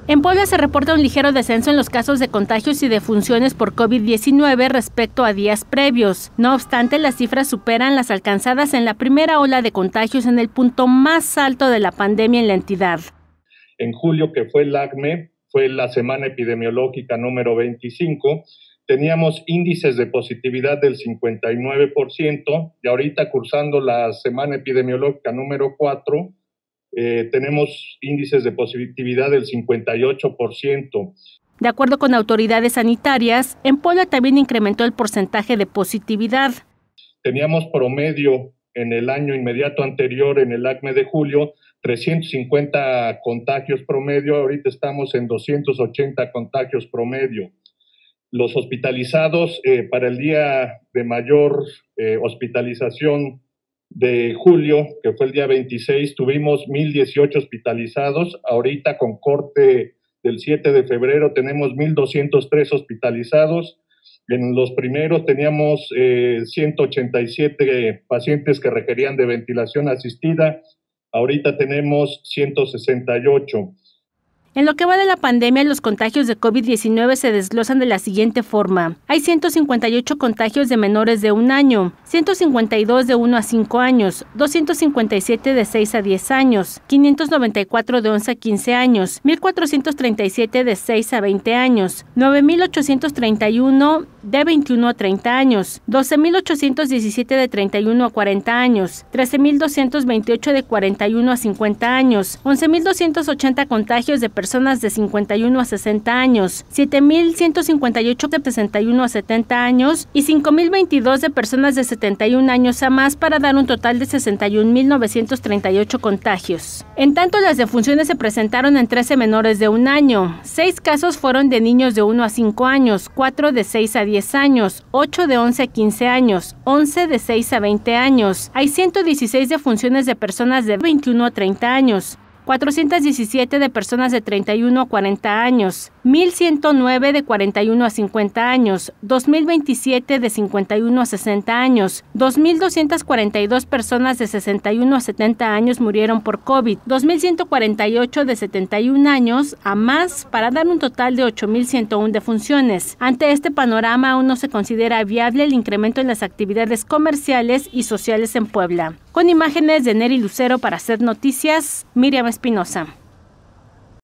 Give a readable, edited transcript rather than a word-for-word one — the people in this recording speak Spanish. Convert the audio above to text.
En Puebla se reporta un ligero descenso en los casos de contagios y defunciones por COVID-19 respecto a días previos. No obstante, las cifras superan las alcanzadas en la primera ola de contagios en el punto más alto de la pandemia en la entidad. En julio, que fue el ACME, fue la semana epidemiológica número 25, teníamos índices de positividad del 59% y ahorita cursando la semana epidemiológica número 4, tenemos índices de positividad del 58%. De acuerdo con autoridades sanitarias, en Puebla también incrementó el porcentaje de positividad. Teníamos promedio en el año inmediato anterior, en el ACME de julio, 350 contagios promedio, ahorita estamos en 280 contagios promedio. Los hospitalizados, para el día de mayor hospitalización de julio, que fue el día 26, tuvimos 1,018 hospitalizados. Ahorita con corte del 7 de febrero tenemos 1,203 hospitalizados. En los primeros teníamos 187 pacientes que requerían de ventilación asistida. Ahorita tenemos 168. En lo que va de la pandemia, los contagios de COVID-19 se desglosan de la siguiente forma. Hay 158 contagios de menores de 1 año, 152 de 1 a 5 años, 257 de 6 a 10 años, 594 de 11 a 15 años, 1,437 de 6 a 20 años, 9,831 de 21 a 30 años, 12,817 de 31 a 40 años, 13,228 de 41 a 50 años, 11,280 contagios de personas de 51 a 60 años, 7,158 de 61 a 70 años y 5,022 de personas de 71 años a más, para dar un total de 61,938 contagios. En tanto, las defunciones se presentaron en 13 menores de 1 año. 6 casos fueron de niños de 1 a 5 años, 4 de 6 a 10 años, 8 de 11 a 15 años, 11 de 6 a 20 años. Hay 116 defunciones de personas de 21 a 30 años. 417 de personas de 31 a 40 años, 1,109 de 41 a 50 años, 2,027 de 51 a 60 años, 2,242 personas de 61 a 70 años murieron por COVID, 2,148 de 71 años a más, para dar un total de 8,101 defunciones. Ante este panorama, aún no se considera viable el incremento en las actividades comerciales y sociales en Puebla. Con imágenes de Neri Lucero para Hacer Noticias, Miriam Espinosa.